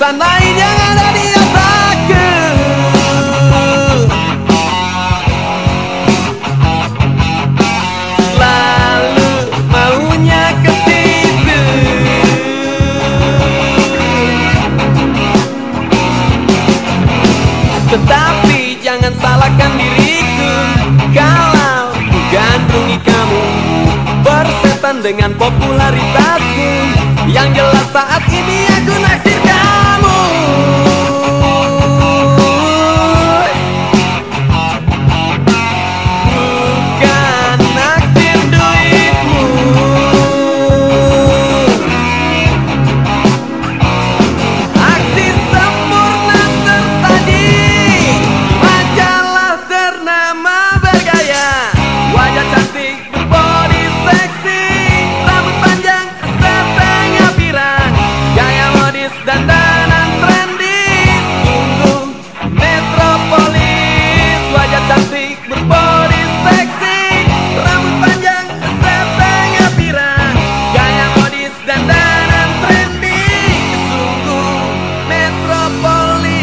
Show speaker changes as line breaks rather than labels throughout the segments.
urusan lain yang ada di otakku. Selalu maunya ke situ. Tetapi jangan salahkan diriku kalau ku gandrungi kamu, bersetan dengan popularitasku. Yang jelas saat ini aku naksir kamu. Bukan naksir duitmu. Aksi sempurna tersaji, majalah ternama bergaya, wajah cantik berbody seksi, rambut panjang setengah pirang, gaya modis dan dandan trendy, sungguh metropolis. Wajah cantik berbody seksi, rambut panjang setengah pirang, gaya modis dan dandan trendy, sungguh metropolis.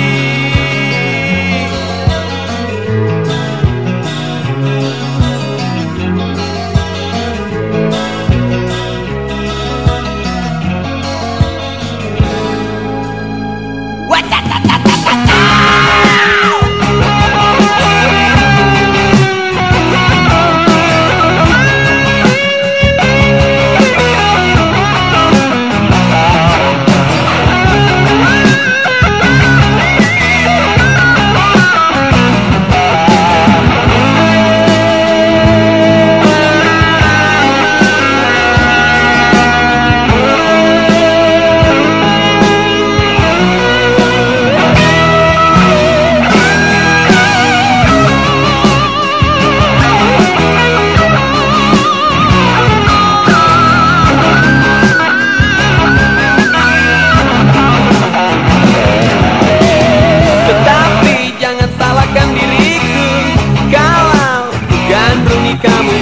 Kamu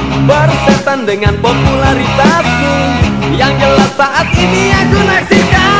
bersetan dengan popularitasku. Yang jelas saat ini aku naksir kamu.